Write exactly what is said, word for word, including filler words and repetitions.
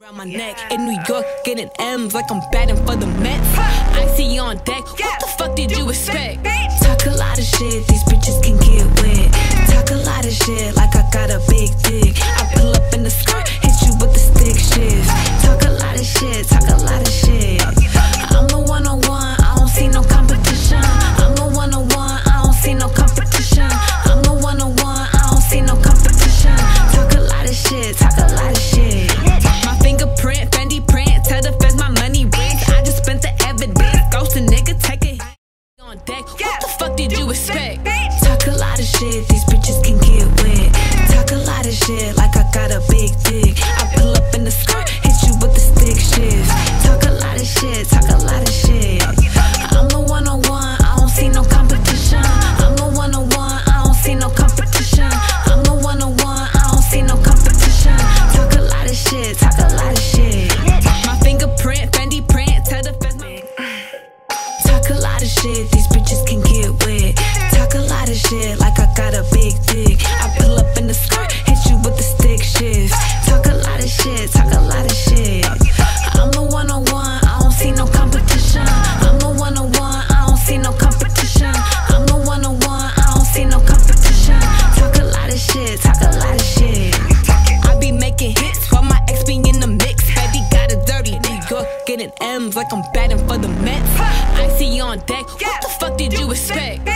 Around my neck in New York, getting M's like I'm batting for the Mets. I see you on deck, what the fuck did you expect? Talk a lot of shit, these bitches can get wet. Talk a lot of shit like I got a big dick. I pull up in the skirt, hit you with the stick shift. Talk a lot of shit, talk a lot of shit. I'm the one on one, I don't see no competition. I'm the one on one, I don't see no competition. I'm the one on one, I don't see no competition. Talk a lot of shit, talk a lot of shit. Fingerprint, Fendi print, tell the feds my money rings. I just spent the evidence, ghost a nigga, take it on deck. What the fuck did you expect? Talk a lot of shit, these bitches can get wet. Talk a lot of shit like I got a big dick. I pull up in the skirt, hit you with the stick shift. Talk a lot of shit, talk a lot of shit. I'm the one on one, I don't see no competition. I'm the one on one, I don't see no competition. I'm the one on one, I don't see no competition. Talk a lot of shit, talk a lot of shit. My fingerprint, Fendi print, tell the feds my talk a lot of shit, these bitches can get wet. Talk a lot of shit like I got a big dick. I pull up in the skirt, hit you with the stick shift. Talk a lot of shit, talk a lot of shit. I'm the one on one, I don't see no competition. I'm the one on one, I don't see no competition. I'm the one on one, I don't see no competition. Talk a lot of shit, talk a lot of shit. I be making hits while my ex be in the mix. Baby got a dirty New York, getting M's like I'm batting for the Mets. I see you on deck, what the fuck did you expect?